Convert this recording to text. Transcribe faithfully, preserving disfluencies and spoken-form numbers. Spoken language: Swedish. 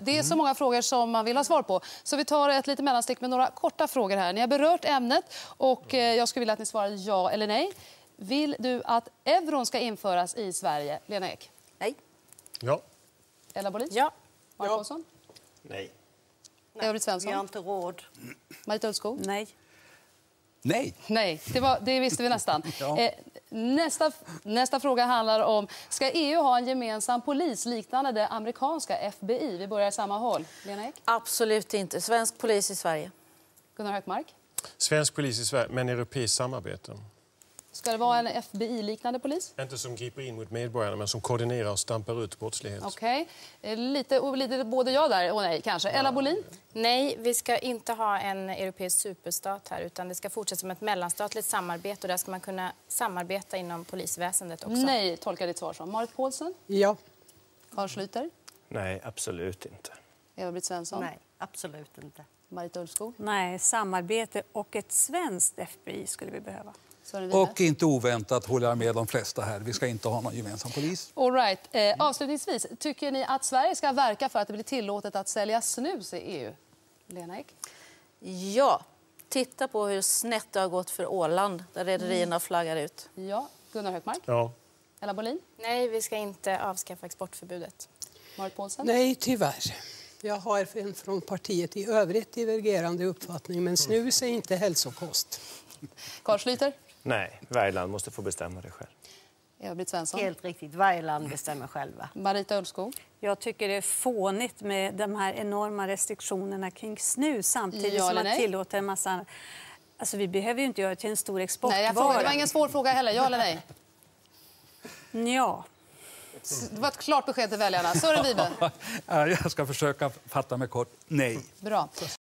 Det är så många frågor som man vill ha svar på. Så vi tar ett lite mellanstick med några korta frågor här. Ni har berört ämnet och jag skulle vilja att ni svarar ja eller nej. Vill du att euron ska införas i Sverige? Lena Ek? Nej. Ja. Ella Bohlin? Ja. Mark Olsson? Nej. Eva-Britt Svensson? Vi har inte råd. Marita Ulvskog? Nej. Nej. Nej, det, var, det visste vi nästan. Ja. eh, nästa, nästa fråga handlar om, ska E U ha en gemensam polis liknande det amerikanska F B I? Vi börjar i samma håll. Lena Ek? Absolut inte. Svensk polis i Sverige. Gunnar Hökmark? Svensk polis i Sverige, men europeiskt samarbete. Ska det vara en F B I-liknande polis? Inte som griper in mot medborgarna, men som koordinerar och stampar ut brottslighet. Okej. Okay. Lite, lite både jag där och nej, kanske. Ella Bohlin? Nej, vi ska inte ha en europeisk superstat här, utan det ska fortsätta som ett mellanstatligt samarbete och där ska man kunna samarbeta inom polisväsendet också. Nej, tolkar ditt svar som. Marit Paulsen? Ja. Carl Schlyter? Nej, absolut inte. Eva-Britt Svensson? Nej, absolut inte. Marita Ulvskog? Nej, samarbete och ett svenskt F B I skulle vi behöva. Och inte oväntat håller jag med de flesta här. Vi ska inte ha någon gemensam polis. All right. Eh, avslutningsvis, tycker ni att Sverige ska verka för att det blir tillåtet att sälja snus i E U? Lena Ek? Ja. Titta på hur snett det har gått för Åland, där rederierna flaggar ut. Ja. Gunnar Hökmark? Ja. Ella Bohlin? Nej, vi ska inte avskaffa exportförbudet. Marit Paulsen? Nej, tyvärr. Jag har en från partiet i övrigt divergerande uppfattning, men snus är inte hälsokost. Carl Schlyter? Nej, varje land måste få bestämma det själv. Eva-Britt Svensson? Helt riktigt. Varje land bestämmer själva. Marita Ulvskog? Jag tycker det är fånigt med de här enorma restriktionerna kring snus samtidigt Ja, som man nej? tillåter en massa... Alltså vi behöver ju inte göra det till en stor exportvara. Nej, jag frågar, det var ingen svår fråga heller. Ja eller nej? Ja. Det var ett klart besked till väljarna. Sören Wibe? Jag ska försöka fatta mig kort. Nej. Bra.